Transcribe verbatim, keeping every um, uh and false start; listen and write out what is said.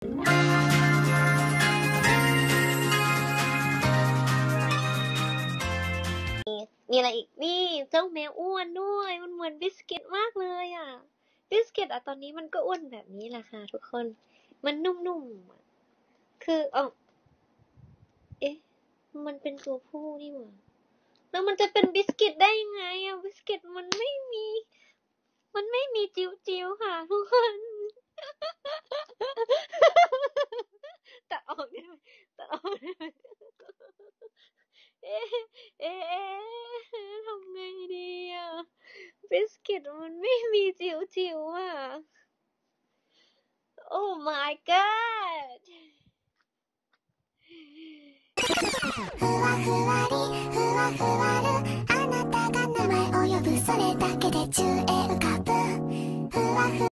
มีอะไรอีกนี่เจ้าแมวอ้วนด้วยมันเหมือนบิสกิตมากเลยอ่ะบิสกิตอะตอนนี้มันก็อ้วนแบบนี้แหละค่ะทุกคนมันนุ่มๆคือเออเอ๊ะมันเป็นตัวผู้นี่หว่าแล้วมันจะเป็นบิสกิตได้ยังไงอะบิสกิตมันไม่มีมันไม่มีจิ๋วๆค่ะทุกคนตัดออกได้ไหมตัดออกได้ไหมเอ๊ะเอ๊ะทำไงดีอะบิสกิตมันไม่มีจิ๋วๆอ่ะ Oh my god ふわふわりふわふわるあなたが名前を呼ぶそれだけで宙へ浮かぶふわふ